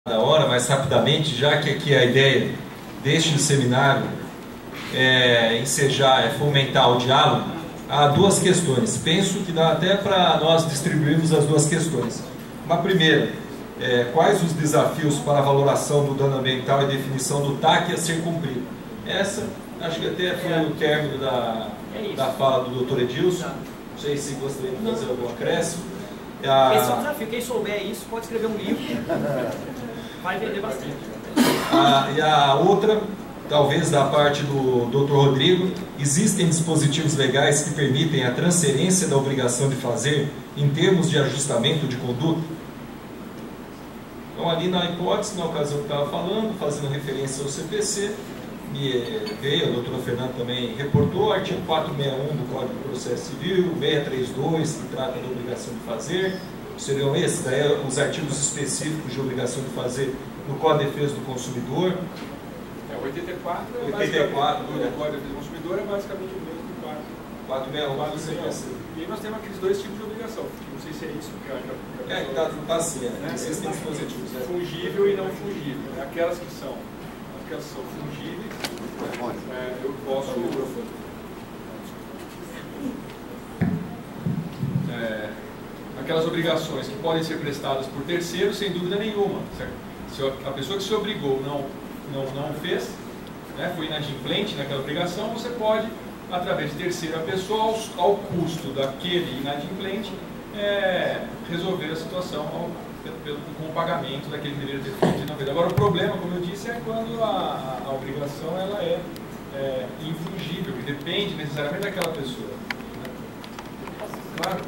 Da hora, mais rapidamente, já que aqui a ideia deste seminário é ensejar, é fomentar o diálogo, há duas questões. Penso que dá até para nós distribuirmos as duas questões. Uma primeira, quais os desafios para a valoração do dano ambiental e definição do TAC a ser cumprido? Essa, acho que até foi o término da fala do Dr. Edilson. Não sei se gostaria de fazer algum acréscimo. Esse é um desafio. Quem souber isso pode escrever um livro. Vai vender bastante. E a outra, talvez da parte do Dr. Rodrigo, existem dispositivos legais que permitem a transferência da obrigação de fazer em termos de ajustamento de conduta? Então, ali na hipótese, na ocasião que estava falando, fazendo referência ao CPC, veio, a doutora Fernanda também reportou, o artigo 461 do Código de Processo Civil, 632, que trata da obrigação de fazer, seriam esses, daí os artigos específicos de obrigação de fazer no Código de Defesa do Consumidor. 84 do Código de Defesa do Consumidor é basicamente o mesmo do 461. E aí nós temos aqueles dois tipos de obrigação, não sei se é isso que está assim, existem dispositivos. Fungível e não fungível. Aquelas que são fungíveis, eu posso... aquelas obrigações que podem ser prestadas por terceiros, sem dúvida nenhuma. Certo? Se a pessoa que se obrigou não fez, foi inadimplente naquela obrigação, você pode, através de terceira pessoa, ao custo daquele inadimplente, resolver a situação com o pagamento daquele que deveria ter feito de 90. Agora, o problema, como eu disse, é quando a obrigação ela é infungível, que depende necessariamente daquela pessoa. Claro.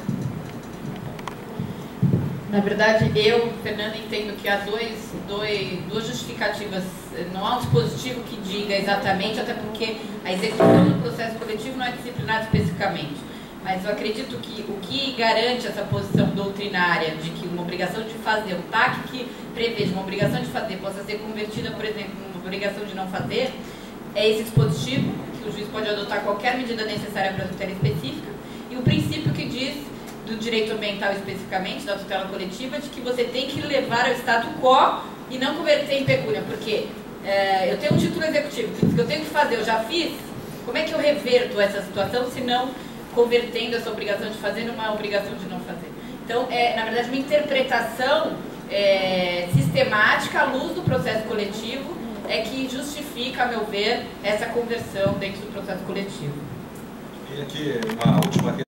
Na verdade, Fernando, entendo que há duas justificativas. Não há um dispositivo que diga exatamente, até porque a execução do processo coletivo não é disciplinada especificamente. Mas eu acredito que o que garante essa posição doutrinária de que uma obrigação de fazer, um TAC que preveja uma obrigação de fazer possa ser convertida, por exemplo, em uma obrigação de não fazer, é esse dispositivo, que o juiz pode adotar qualquer medida necessária para a tutela específica, e o princípio que diz do direito ambiental especificamente, da tutela coletiva, de que você tem que levar ao status quo e não converter em pecúnia, porque eu tenho um título executivo, o que eu tenho que fazer, eu já fiz, como é que eu reverto essa situação, se não convertendo essa obrigação de fazer numa obrigação de não fazer? Então, na verdade, uma interpretação sistemática à luz do processo coletivo é que justifica, a meu ver, essa conversão dentro do processo coletivo. E aqui, uma última questão.